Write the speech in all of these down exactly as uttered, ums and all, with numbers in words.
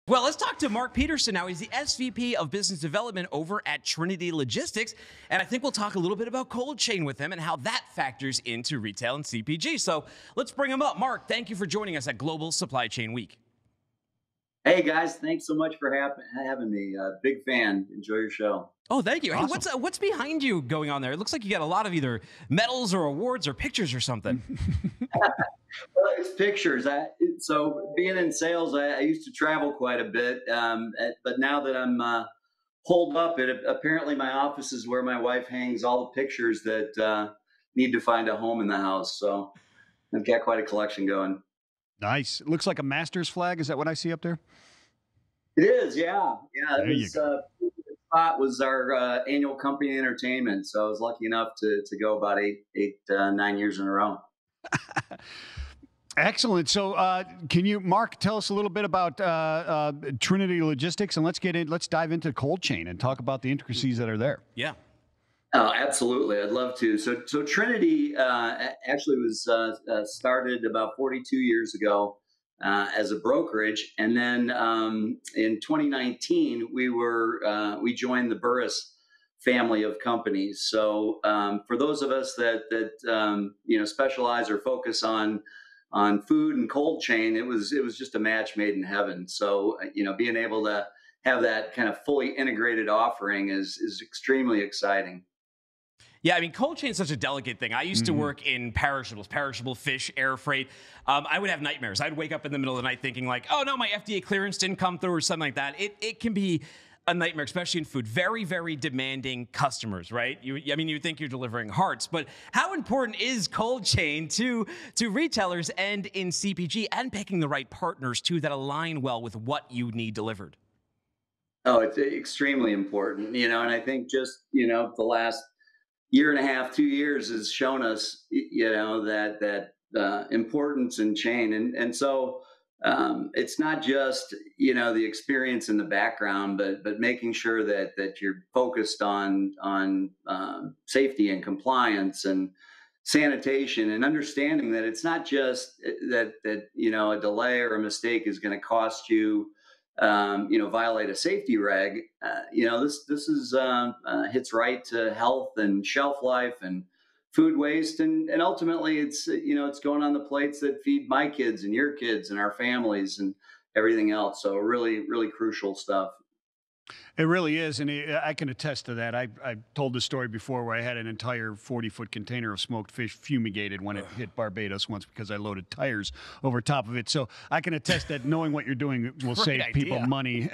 Well, let's talk to Mark Peterson now. He's the S V P of Business Development over at Trinity Logistics. And I think we'll talk a little bit about cold chain with him and how that factors into retail and C P G. So let's bring him up. Mark, thank you for joining us at Global Supply Chain Week. Hey guys, thanks so much for ha- having me. Uh, big fan. Enjoy your show. Oh, thank you. Awesome. Hey, what's uh, what's behind you going on there? It looks like you got a lot of either medals or awards or pictures or something. Well, it's pictures. I, so being in sales, I, I used to travel quite a bit, um, at- but now that I'm uh, holed up, it apparently my office is where my wife hangs all the pictures that uh, need to find a home in the house. So I've got quite a collection going. Nice. It looks like a Masters flag. Is that what I see up there? It is, yeah, yeah. It There you was, go. uh, spot was our uh, annual company entertainment, so I was lucky enough to to go about eight, eight, uh, nine years in a row. Excellent. So, uh, can you, Mark, tell us a little bit about uh, uh, Trinity Logistics, and let's get in. Let's dive into cold chain and talk about the intricacies that are there. Yeah. Oh, absolutely. I'd love to. So, so Trinity uh, a- actually was uh, uh, started about forty-two years ago uh, as a brokerage, and then um, in twenty nineteen we were uh, we joined the Burris family of companies. So, um, for those of us that that um, you know specialize or focus on on food and cold chain, it was it was just a match made in heaven. So, uh, you know, being able to have that kind of fully integrated offering is is extremely exciting. Yeah, I mean, cold chain is such a delicate thing. I used to Mhm. work in perishables, perishable fish, air freight. Um, I would have nightmares. I'd wake up in the middle of the night thinking like, oh no, my F D A clearance didn't come through or something like that. It it can be a nightmare, especially in food. Very, very demanding customers, right? You, I mean, you think you're delivering hearts, but how important is cold chain to to retailers and in C P G and picking the right partners too that align well with what you need delivered? Oh, it's extremely important, you know, and I think just, you know, the last year and a half, two years has shown us, y- you know, that that uh, importance in chain, and and so um, it's not just you know the experience in the background, but but making sure that that you're focused on on um, safety and compliance and sanitation and understanding that it's not just uh, that that you know a delay or a mistake is going to cost you um, you know, violate a safety reg. Uh, you know, this this is um, uh, hits right to health and shelf life and food waste, and and ultimately, it's uh, you know, it's going on the plates that feed my kids and your kids and our families and everything else. So really, really crucial stuff. It really is, and it, I can attest to that. I I told this story before where I had an entire forty-foot container of smoked fish fumigated when it hit Barbados once because I loaded tires over top of it. So I can attest that knowing what you're doing will Great save people idea. money.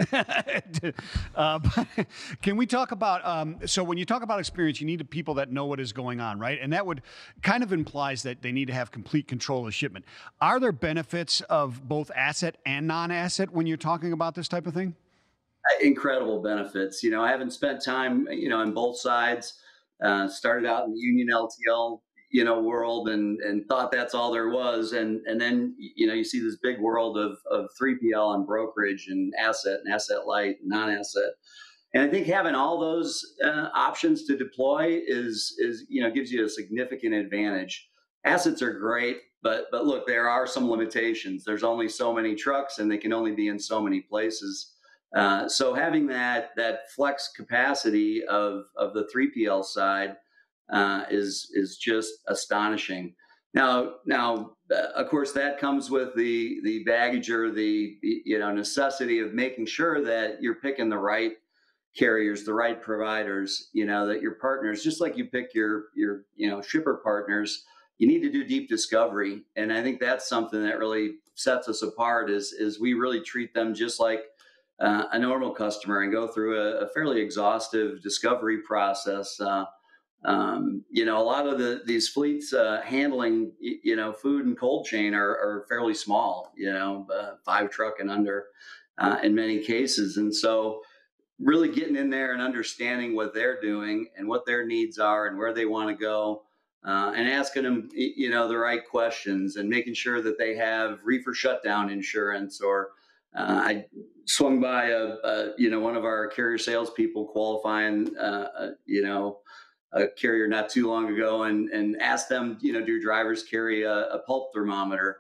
uh, but can we talk about, um, so when you talk about experience, you need people that know what is going on, right? And that would kind of implies that they need to have complete control of shipment. Are there benefits of both asset and non-asset when you're talking about this type of thing? Incredible benefits. You know, I haven't spent time, you know, on both sides. Uh, started out in the union L T L, you know, world, and and thought that's all there was, and and then you know you see this big world of of three P L and brokerage and asset and asset light and non-asset. And I think having all those uh, options to deploy is is you know gives you a significant advantage. Assets are great, but but look, there are some limitations. There's only so many trucks, and they can only be in so many places. Uh, so having that that flex capacity of of the three P L side uh, is is just astonishing. Now now uh, of course that comes with the the baggage or the you know necessity of making sure that you're picking the right carriers, the right providers, you know, that your partners, just like you pick your your you know shipper partners, you need to do deep discovery. And I think that's something that really sets us apart is is we really treat them just like uh, a normal customer and go through a, a fairly exhaustive discovery process. Uh, um, you know, a lot of the these fleets uh, handling y- you know food and cold chain are, are fairly small. You know, uh, five truck and under uh, in many cases, and so really getting in there and understanding what they're doing and what their needs are and where they want to go, uh, and asking them, you know, the right questions and making sure that they have reefer shutdown insurance. Or uh, I swung by a, a, you know, one of our carrier salespeople qualifying, uh, a, you know, a carrier not too long ago, and and asked them, you know, do drivers carry a, a pulp thermometer?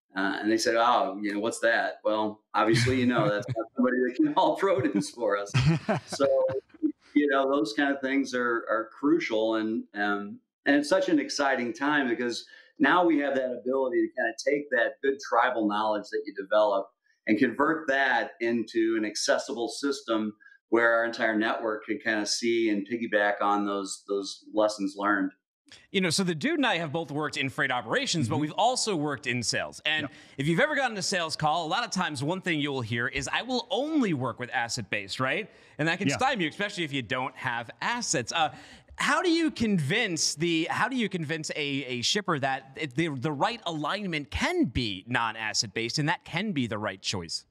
Uh, and they said, oh, you know, what's that? Well, obviously, you know, that's not somebody that can haul produce for us. So, you know, those kind of things are, are crucial. And, um, and it's such an exciting time because now we have that ability to kind of take that good tribal knowledge that you develop and convert that into an accessible system where our entire network can kind of see and piggyback on those, those lessons learned. You know, so the dude and I have both worked in freight operations, mm-hmm. but we've also worked in sales. And yep. if you've ever gotten a sales call, a lot of times one thing you'll hear is, I will only work with asset-based, right? And that can yeah. stymie you, especially if you don't have assets. Uh, how do you convince the, how do you convince a, a shipper that the, the right alignment can be non-asset-based and that can be the right choice?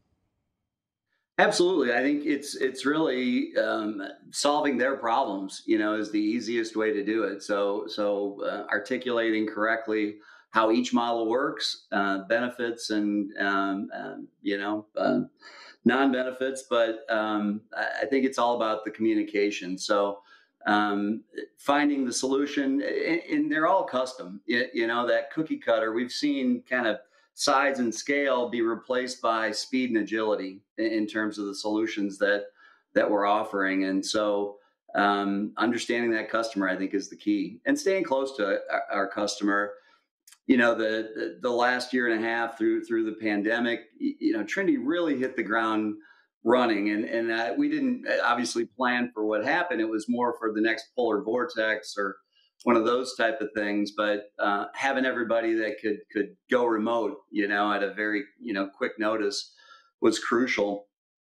Absolutely. I think it's it's really um, solving their problems, you know, is the easiest way to do it. So so uh, articulating correctly how each model works, uh, benefits and, um, um, you know, uh, non-benefits. But um, I think it's all about the communication. So um, finding the solution, and, and they're all custom, you, you know, that cookie cutter. We've seen kind of size and scale be replaced by speed and agility in terms of the solutions that that we're offering. And so um, understanding that customer, I think, is the key, and staying close to our, our customer. You know, the, the the last year and a half through through the pandemic, you know, Trinity really hit the ground running, and and uh, we didn't obviously plan for what happened. It was more for the next polar vortex or one of those type of things, but uh, having everybody that could could go remote, you know, at a very, you know, quick notice was crucial.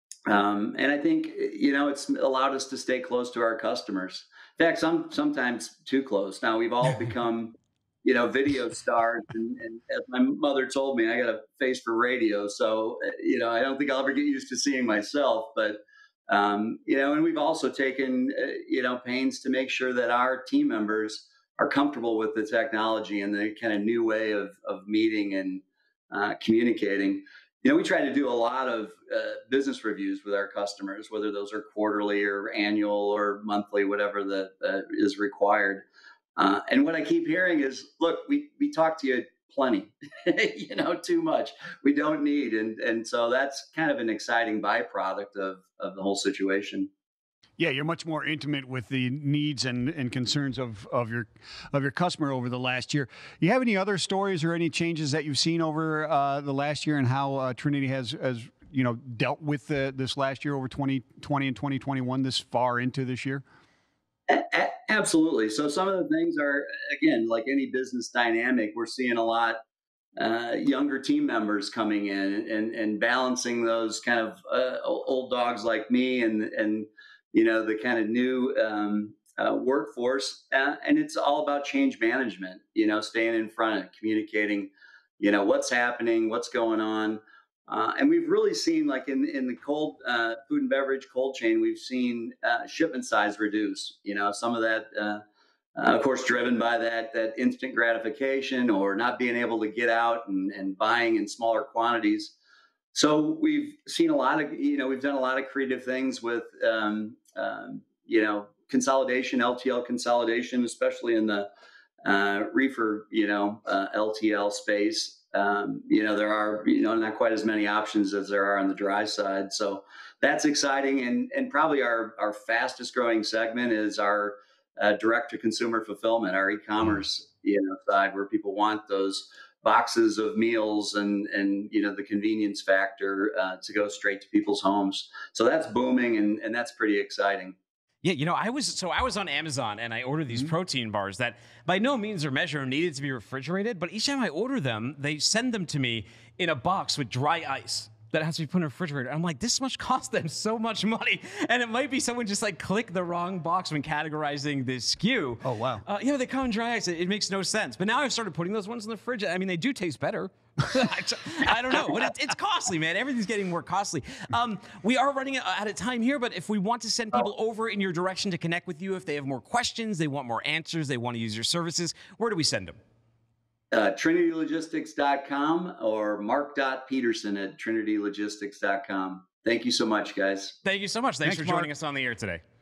Um, and I think, you know, it's allowed us to stay close to our customers. In fact, some sometimes too close. Now we've all become, you know, video stars, and, and as my mother told me, I got a face for radio. So, you know, I don't think I'll ever get used to seeing myself, but Um, you know, and we've also taken, uh, you know, pains to make sure that our team members are comfortable with the technology and the kind of new way of, of meeting and uh, communicating. You know, we try to do a lot of uh, business reviews with our customers, whether those are quarterly or annual or monthly, whatever that uh, is required. Uh, and what I keep hearing is, look, we, we talk to you plenty, you know, too much. We don't need. And, and so that's kind of an exciting byproduct of, of the whole situation. Yeah, you're much more intimate with the needs and, and concerns of, of your of your customer over the last year. You have any other stories or any changes that you've seen over uh, the last year and how uh, Trinity has, has you know, dealt with the, this last year over twenty twenty and twenty twenty-one this far into this year? A- absolutely. So some of the things are, again, like any business dynamic, we're seeing a lot uh, younger team members coming in and, and balancing those kind of uh, old dogs like me and, and, you know, the kind of new um, uh, workforce. Uh, and it's all about change management, you know, staying in front, communicating, you know, what's happening, what's going on. Uh, and we've really seen, like in in the cold uh, food and beverage cold chain, we've seen uh, shipment size reduce. You know, some of that, uh, uh, of course, driven by that that instant gratification or not being able to get out and, and buying in smaller quantities. So we've seen a lot of, you know, we've done a lot of creative things with, um, um, you know, consolidation, L T L consolidation, especially in the uh, reefer, you know, uh, L T L space. Um, you know, there are, you know, not quite as many options as there are on the dry side. So that's exciting. And, and probably our, our fastest growing segment is our uh, direct to consumer fulfillment, our e-commerce, you know, side where people want those boxes of meals and, and, you know, the convenience factor uh, to go straight to people's homes. So that's booming, and, and that's pretty exciting. Yeah, you know, I was so I was on Amazon and I ordered these mm-hmm. protein bars that by no means or measure needed to be refrigerated, but each time I order them, they send them to me in a box with dry ice that has to be put in a refrigerator. I'm like, this much costs them so much money. And it might be someone just like clicked the wrong box when categorizing this S K U. Oh, wow. Uh, you know, they come in dry ice. It, it makes no sense. But now I've started putting those ones in the fridge. I mean, they do taste better. I don't know, but it, it's costly, man. Everything's getting more costly. Um, we are running out of time here, but if we want to send people over in your direction to connect with you, if they have more questions, they want more answers, they want to use your services, where do we send them? Uh, trinity logistics dot com or mark dot peterson at trinity logistics dot com. Thank you so much, guys. Thank you so much. Thanks, Thanks for Mark. joining us on the air today.